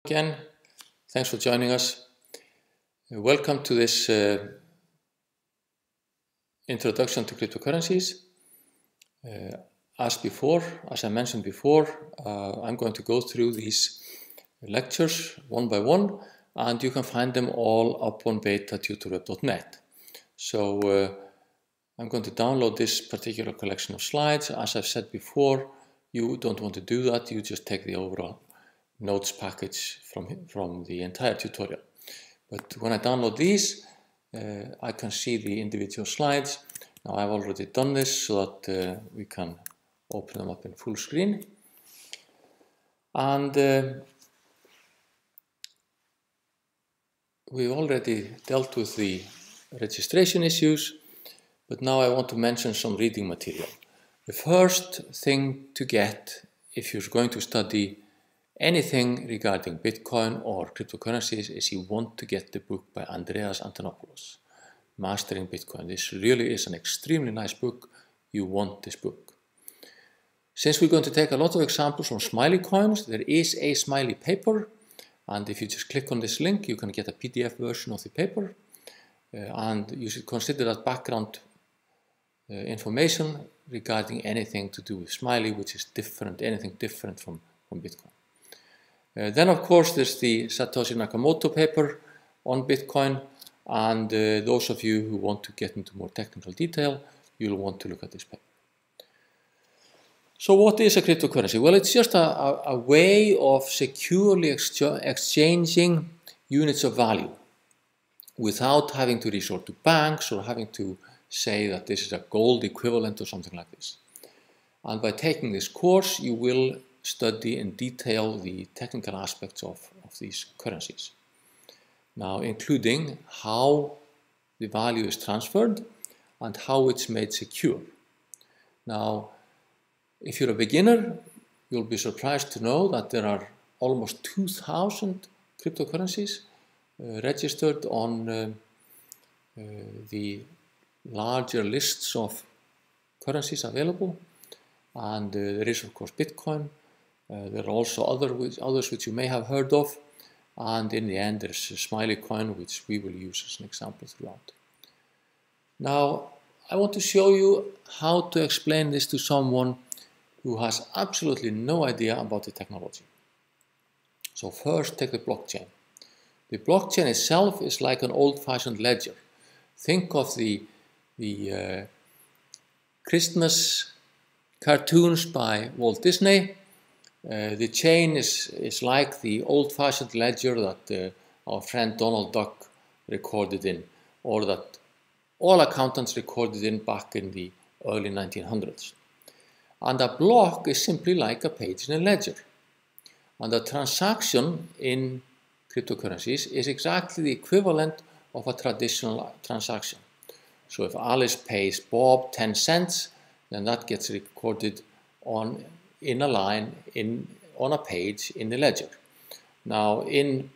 Again, thanks for joining us. Welcome to this introduction to cryptocurrencies. As I mentioned before, I'm going to go through these lectures one by one, and you can find them all up on beta-tutorweb.net. So I'm going to download this particular collection of slides. As I've said before, you don't want to do that. You just take the overall notes package from the entire tutorial. But when I download these, I can see the individual slides. Now I've already done this so that we can open them up in full screen. And we've already dealt with the registration issues, but now I want to mention some reading material. The first thing to get if you're going to study anything regarding Bitcoin or cryptocurrencies is you want to get the book by Andreas Antonopoulos, Mastering Bitcoin. This really is an extremely nice book. You want this book. Since we're going to take a lot of examples from Smileycoins, there is a Smiley paper, and if you just click on this link, you can get a PDF version of the paper, and you should consider that background information regarding anything to do with Smiley, which is different, anything different from Bitcoin. Then, of course, there's the Satoshi Nakamoto paper on Bitcoin, and those of you who want to get into more technical detail, you'll want to look at this paper. So what is a cryptocurrency? Well, it's just a way of securely exchanging units of value without having to resort to banks or having to say that this is a gold equivalent or something like this. And by taking this course, you will study in detail the technical aspects of these currencies. Now, including how the value is transferred and how it's made secure. Now, if you're a beginner, you'll be surprised to know that there are almost 2,000 cryptocurrencies registered on the larger lists of currencies available. And there is, of course, Bitcoin. There are also others which you may have heard of, and in the end there's Smileycoin, which we will use as an example throughout. Now, I want to show you how to explain this to someone who has absolutely no idea about the technology. So first, take the blockchain. The blockchain itself is like an old-fashioned ledger. Think of the Christmas cartoons by Walt Disney. The chain is like the old-fashioned ledger that our friend Donald Duck recorded in, or that all accountants recorded in back in the early 1900s. And a block is simply like a page in a ledger. And a transaction in cryptocurrencies is exactly the equivalent of a traditional transaction. So if Alice pays Bob 10 cents, then that gets recorded in a line on a page in the ledger. Now in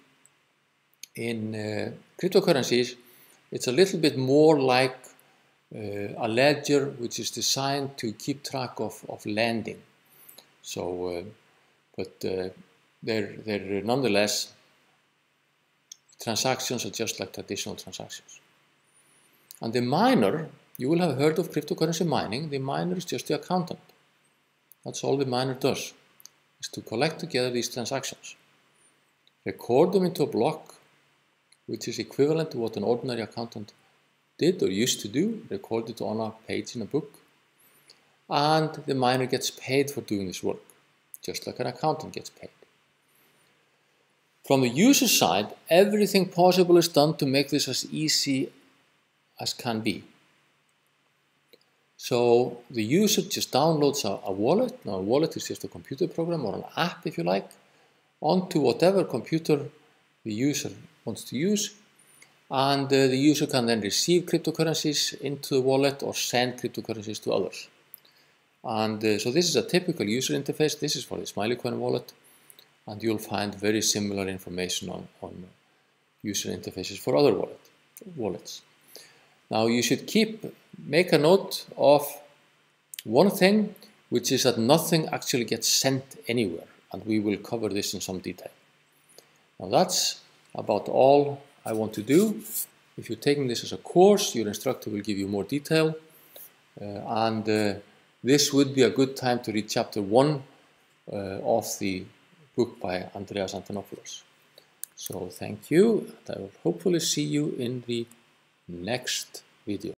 cryptocurrencies, it's a little bit more like a ledger which is designed to keep track of lending. So, but they're nonetheless, transactions are just like traditional transactions. And the miner, you will have heard of cryptocurrency mining. The miner is just the accountant. That's all the miner does, is to collect together these transactions, record them into a block, which is equivalent to what an ordinary accountant did or used to do, record it on a page in a book, and the miner gets paid for doing this work, just like an accountant gets paid. From the user side, everything possible is done to make this as easy as can be. So the user just downloads a wallet. Now a wallet is just a computer program or an app, if you like, onto whatever computer the user wants to use. And the user can then receive cryptocurrencies into the wallet or send cryptocurrencies to others. And so this is a typical user interface. This is for the Smileycoin wallet. And you'll find very similar information on user interfaces for other wallets. Now you should make a note of one thing, which is that nothing actually gets sent anywhere, and we will cover this in some detail. Now that's about all I want to do. If you're taking this as a course, your instructor will give you more detail, and this would be a good time to read chapter 1 of the book by Andreas Antonopoulos. So thank you, and I will hopefully see you in the next video.